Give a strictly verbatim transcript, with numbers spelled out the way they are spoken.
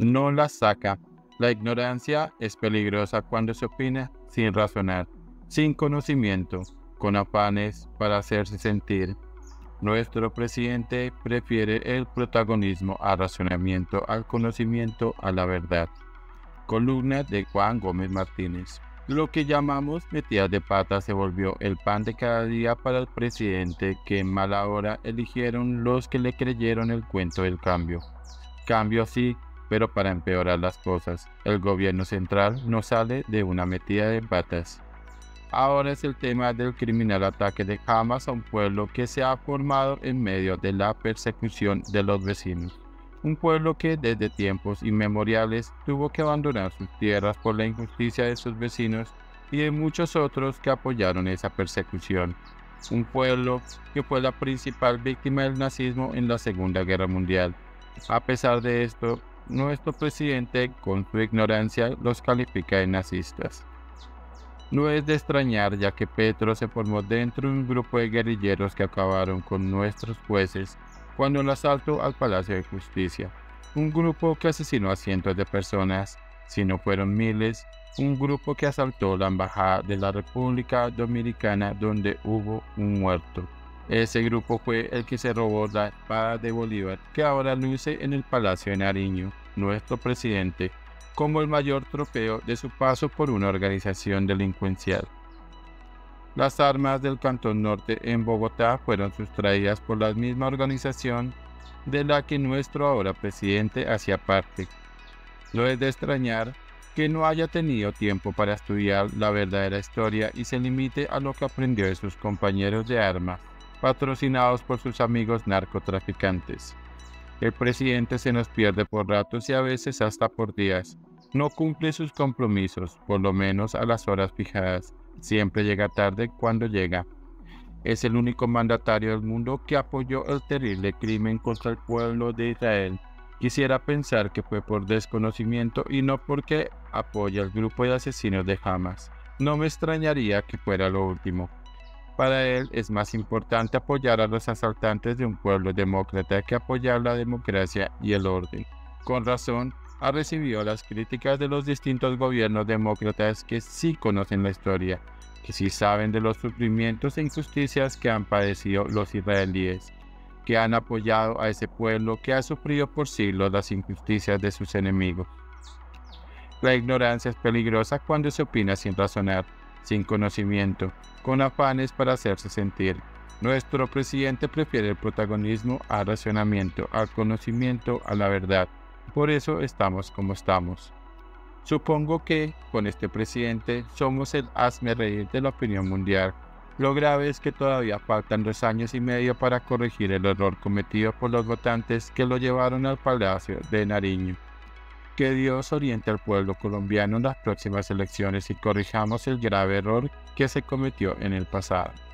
no la saca. La ignorancia es peligrosa cuando se opina sin razonar, sin conocimiento, con afanes para hacerse sentir. Nuestro presidente prefiere el protagonismo al razonamiento, al conocimiento, a la verdad. Columna de Juan Gómez Martínez. Lo que llamamos metidas de pata se volvió el pan de cada día para el presidente que en mala hora eligieron los que le creyeron el cuento del cambio. Cambio sí, pero para empeorar las cosas. El gobierno central no sale de una metida de patas. Ahora es el tema del criminal ataque de Hamas a un pueblo que se ha formado en medio de la persecución de los vecinos. Un pueblo que desde tiempos inmemoriales tuvo que abandonar sus tierras por la injusticia de sus vecinos y de muchos otros que apoyaron esa persecución. Un pueblo que fue la principal víctima del nazismo en la Segunda Guerra Mundial. A pesar de esto, nuestro presidente, con su ignorancia, los califica de nazistas. No es de extrañar, ya que Petro se formó dentro de un grupo de guerrilleros que acabaron con nuestros jueces cuando el asalto al Palacio de Justicia. Un grupo que asesinó a cientos de personas, si no fueron miles, un grupo que asaltó la embajada de la República Dominicana donde hubo un muerto. Ese grupo fue el que se robó la espada de Bolívar, que ahora luce en el Palacio de Nariño, nuestro presidente, como el mayor trofeo de su paso por una organización delincuencial. Las armas del Cantón Norte en Bogotá fueron sustraídas por la misma organización de la que nuestro ahora presidente hacía parte. No es de extrañar que no haya tenido tiempo para estudiar la verdadera historia y se limite a lo que aprendió de sus compañeros de armas, patrocinados por sus amigos narcotraficantes. El presidente se nos pierde por ratos y a veces hasta por días. No cumple sus compromisos, por lo menos a las horas fijadas. Siempre llega tarde cuando llega. Es el único mandatario del mundo que apoyó el terrible crimen contra el pueblo de Israel. Quisiera pensar que fue por desconocimiento y no porque apoya al grupo de asesinos de Hamas. No me extrañaría que fuera lo último. Para él es más importante apoyar a los asaltantes de un pueblo demócrata que apoyar la democracia y el orden. Con razón, ha recibido las críticas de los distintos gobiernos demócratas que sí conocen la historia, que sí saben de los sufrimientos e injusticias que han padecido los israelíes, que han apoyado a ese pueblo que ha sufrido por siglos las injusticias de sus enemigos. La ignorancia es peligrosa cuando se opina sin razonar, sin conocimiento, con afanes para hacerse sentir. Nuestro presidente prefiere el protagonismo al razonamiento, al conocimiento, a la verdad. Por eso estamos como estamos. Supongo que, con este presidente, somos el hazmerreír de la opinión mundial. Lo grave es que todavía faltan dos años y medio para corregir el error cometido por los votantes que lo llevaron al Palacio de Nariño. Que Dios oriente al pueblo colombiano en las próximas elecciones y corrijamos el grave error que se cometió en el pasado.